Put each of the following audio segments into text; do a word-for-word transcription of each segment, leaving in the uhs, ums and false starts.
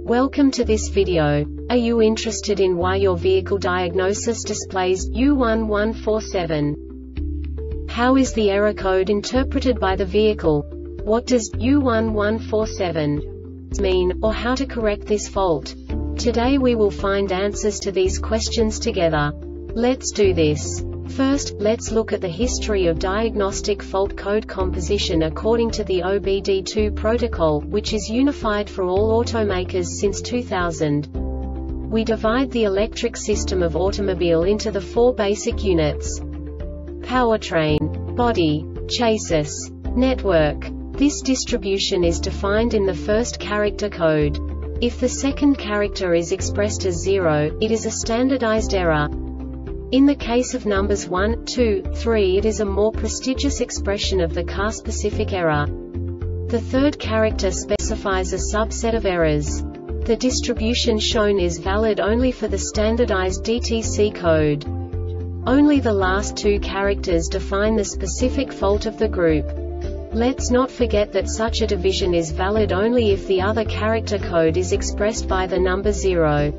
Welcome to this video. Are you interested in why your vehicle diagnosis displays U one one four seven? How is the error code interpreted by the vehicle? What does U one one four seven mean, or how to correct this fault? Today we will find answers to these questions together. Let's do this. First, let's look at the history of diagnostic fault code composition according to the O B D two protocol, which is unified for all automakers since two thousand. We divide the electric system of automobile into the four basic units: powertrain, body, chassis, network. This distribution is defined in the first character code. If the second character is expressed as zero, it is a standardized error. In the case of numbers one, two, three, it is a more prestigious expression of the car-specific error. The third character specifies a subset of errors. The distribution shown is valid only for the standardized D T C code. Only the last two characters define the specific fault of the group. Let's not forget that such a division is valid only if the other character code is expressed by the number zero.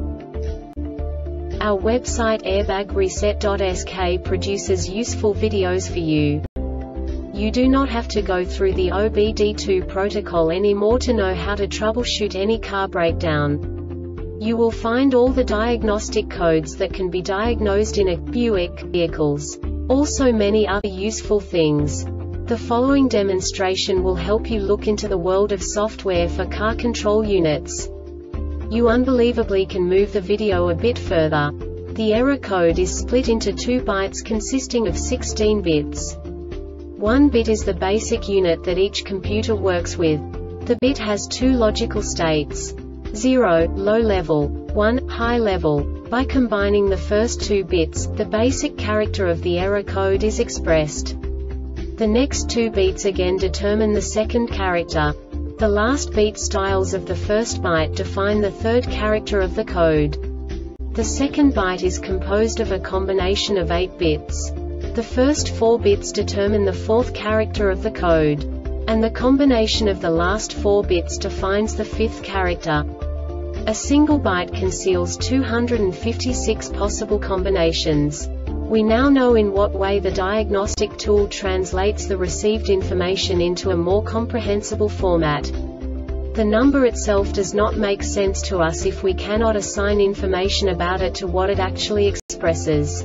Our website airbag reset dot S K produces useful videos for you. You do not have to go through the O B D two protocol anymore to know how to troubleshoot any car breakdown. You will find all the diagnostic codes that can be diagnosed in a Buick vehicles. Also many other useful things. The following demonstration will help you look into the world of software for car control units. You unbelievably can move the video a bit further. The error code is split into two bytes consisting of sixteen bits. One bit is the basic unit that each computer works with. The bit has two logical states: zero, low level, one, high level. By combining the first two bits, the basic character of the error code is expressed. The next two beats again determine the second character. The last beat styles of the first byte define the third character of the code. The second byte is composed of a combination of eight bits. The first four bits determine the fourth character of the code. And the combination of the last four bits defines the fifth character. A single byte conceals two hundred fifty-six possible combinations. We now know in what way the diagnostic tool translates the received information into a more comprehensible format. The number itself does not make sense to us if we cannot assign information about it to what it actually expresses.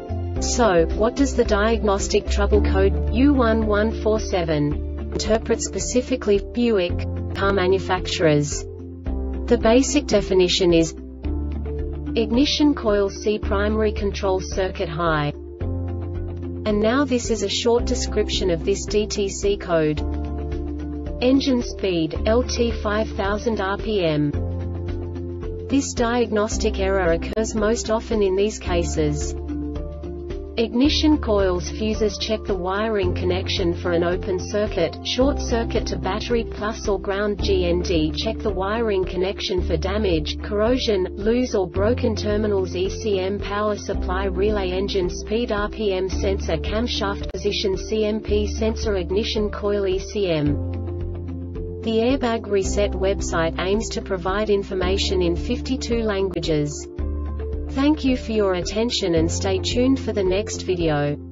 So, what does the diagnostic trouble code U one one four seven interpret specifically for Buick car manufacturers? The basic definition is ignition coil C primary control circuit high. And now this is a short description of this D T C code. Engine speed, L T five thousand R P M. This diagnostic error occurs most often in these cases: ignition coils fuses check the wiring connection for an open circuit, short circuit to battery plus or ground. G N D check the wiring connection for damage, corrosion, loose or broken terminals. E C M power supply relay engine speed R P M sensor camshaft position C M P sensor ignition coil E C M. The Airbag Reset website aims to provide information in fifty-two languages. Thank you for your attention and stay tuned for the next video.